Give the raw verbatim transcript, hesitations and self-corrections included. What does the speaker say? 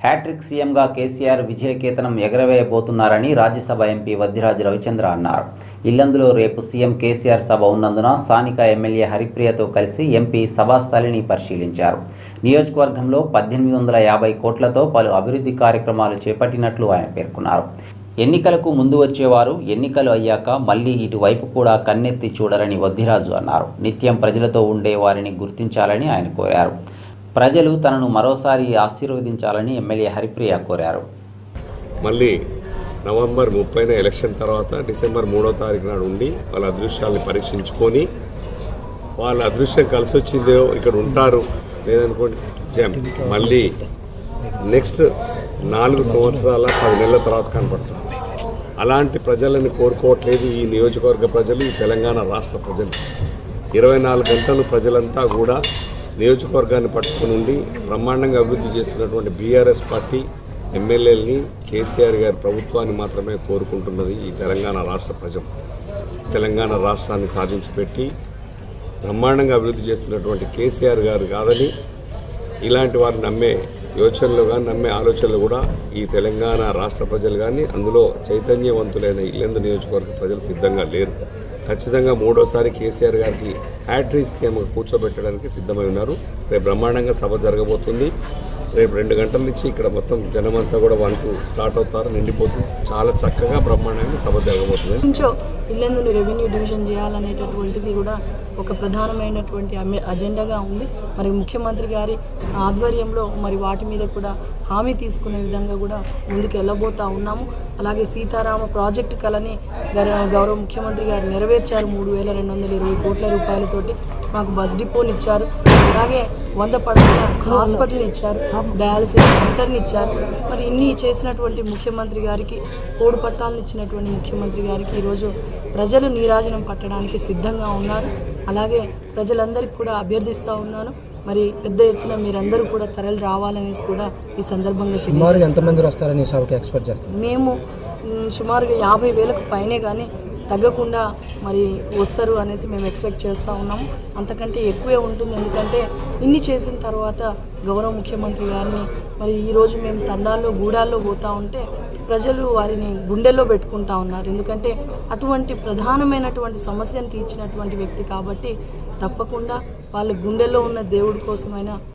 Hat trick సీఎంగా KCR విజయకేతనం ఎగరవేయబోతున్నారని Rajya Sabha MP Vaddiraju Ravichandra అన్నారు. ఇల్లందులో రేపు సీఎం కేసీఆర్ సభ ఉన్నందున స్థానిక ఎమ్మెల్యే హరిప్రియతో కలిసి ఎంపీ సభాస్థలిని పరిశీలించారు. నియోజకవర్గంలో పద్దెనిమిది వందల యాభై కోట్లతో పలు అభివృద్ధి కార్యక్రమాలు చేపట్టినట్లు ఆయన పేర్కొన్నారు. ఎన్నికలకు ముందు వచ్చేవారు ఎన్నికలు అయ్యాక మళ్లీ ఇటువైపు కూడా కన్నెత్తి చూడరని వద్దిరాజు అన్నారు. నిత్యం ప్రజలతో ఉండే వారిని గుర్తించాలని ఆయన కోరారు. ప్రజలు తనను మరోసారి ఆశీర్వదించాలని ఎమ్మెల్యే హరిప్రియ కోరారు. మళ్ళీ నవంబర్ ముప్పైన ఎలక్షన్ తర్వాత డిసెంబర్ మూడో తారీఖు నాడు ఉండి వాళ్ళ అదృష్టాన్ని పరీక్షించుకొని వాళ్ళ అదృష్టం కలిసి వచ్చిందో ఇక్కడ ఉంటారు, లేదనుకోండి మళ్ళీ నెక్స్ట్ నాలుగు సంవత్సరాల పది నెలల తర్వాత కనపడుతుంది. అలాంటి ప్రజలను కోరుకోవట్లేదు ఈ నియోజకవర్గ ప్రజలు, ఈ తెలంగాణ రాష్ట్ర ప్రజలు. ఇరవై నాలుగు గంటలు ప్రజలంతా కూడా నియోజకవర్గాన్ని పట్టుకుని ఉండి బ్రహ్మాండంగా అభివృద్ధి చేస్తున్నటువంటి బీఆర్ఎస్ పార్టీ ఎమ్మెల్యేలని, కేసీఆర్ గారి ప్రభుత్వాన్ని మాత్రమే కోరుకుంటున్నది ఈ తెలంగాణ రాష్ట్ర ప్రజలు. తెలంగాణ రాష్ట్రాన్ని సాధించిపెట్టి బ్రహ్మాండంగా అభివృద్ధి చేస్తున్నటువంటి కేసీఆర్ గారు కాదని ఇలాంటి వారు నమ్మే యోచనలు కానీ నమ్మే ఆలోచనలు కూడా ఈ తెలంగాణ రాష్ట్ర ప్రజలు కానీ అందులో చైతన్యవంతులైన ఇల్లందు నియోజకవర్గ ప్రజలు సిద్ధంగా లేరు. ఖచ్చితంగా మూడోసారి కేసీఆర్ గారికి హ్యాట్రిక్ స్కీమ్ కూర్చోబెట్టడానికి సిద్ధమై ఉన్నారు. రేపు బ్రహ్మాండంగా సభ జరగబోతుంది. రేపు రెండు గంటల నుంచి ఇక్కడ మొత్తం జనమంతా కూడా వన్కు స్టార్ట్ అవుతారు, నిండిపోతుంది. చాలా చక్కగా బ్రహ్మాండంగా సభ జరగబోతుంది. కొంచెం ఇల్లందుని రెవెన్యూ డివిజన్ చేయాలనేటటువంటిది కూడా ఒక ప్రధానమైనటువంటి అజెండాగా ఉంది. మరి ముఖ్యమంత్రి గారి ఆధ్వర్యంలో మరి వాటి మీద కూడా హామీ తీసుకునే విధంగా కూడా ముందుకు వెళ్ళబోతా ఉన్నాము. అలాగే సీతారామ ప్రాజెక్టు కళని గౌరవ ముఖ్యమంత్రి గారు నెరవేర్చారు. మూడు వేల రెండు వందల ఇరవై కోట్ల రూపాయలతోటి మాకు బస్ డిపోని ఇచ్చారు. అలాగే వంద పడకల హాస్పిటల్ని ఇచ్చారు, డయాలసిస్ సెంటర్ని ఇచ్చారు. మరి ఇన్ని చేసినటువంటి ముఖ్యమంత్రి గారికి, కోడు పట్టాలను ఇచ్చినటువంటి ముఖ్యమంత్రి గారికి ఈరోజు ప్రజలు నీరాజనం పట్టడానికి సిద్ధంగా ఉన్నారు. అలాగే ప్రజలందరికీ కూడా అభ్యర్థిస్తూ ఉన్నాను, మరి పెద్ద ఎత్తున మీరందరూ కూడా తరలి రావాలనేసి కూడా ఈ సందర్భంగా మేము సుమారుగా యాభై వేలకు పైనే కానీ తగ్గకుండా మరి వస్తారు అనేసి మేము ఎక్స్పెక్ట్ చేస్తూ ఉన్నాము. అంతకంటే ఎక్కువే ఉంటుంది. ఎందుకంటే ఇన్ని చేసిన తర్వాత గౌరవ ముఖ్యమంత్రి గారిని మరి ఈరోజు మేము తండాల్లో గూడాల్లో పోతూ ఉంటే ప్రజలు వారిని గుండెల్లో పెట్టుకుంటా ఉన్నారు. ఎందుకంటే అటువంటి ప్రధానమైనటువంటి సమస్యను తీర్చినటువంటి వ్యక్తి కాబట్టి తప్పకుండా వాళ్ళ గుండెల్లో ఉన్న దేవుడి కోసమైనా